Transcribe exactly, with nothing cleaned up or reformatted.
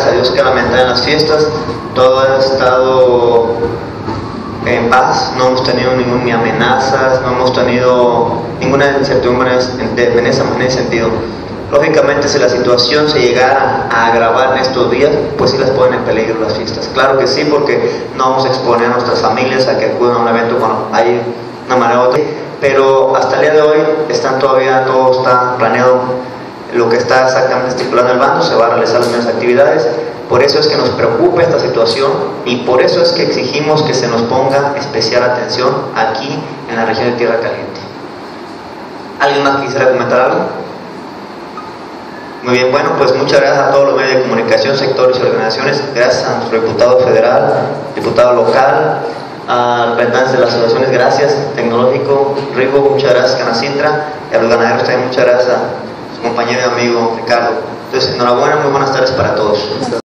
gracias a Dios que lamentar en las fiestas todo ha estado en paz, no hemos tenido ninguna ni amenazas, no hemos tenido ninguna incertidumbre en ese, en ese sentido. Lógicamente, si la situación se llegara a agravar en estos días, pues sí las ponen en peligro las fiestas. Claro que sí, porque no vamos a exponer a nuestras familias a que acudan a un evento cuando hay una manera u otra. Pero hasta el día de hoy están todavía, todo está planeado, lo que está exactamente estipulado en el bando, se va a realizar las mismas actividades. Por eso es que nos preocupa esta situación y por eso es que exigimos que se nos ponga especial atención aquí en la región de Tierra Caliente. ¿Alguien más quisiera comentar algo? Muy bien, bueno, pues muchas gracias a todos los medios de comunicación, sectores y organizaciones, gracias a nuestro diputado federal, diputado local, a los representantes de las asociaciones, gracias, Tecnológico, Rigo, muchas gracias, Canacintra, y a los ganaderos también muchas gracias a su compañero y amigo Ricardo. Entonces, enhorabuena, muy buenas tardes para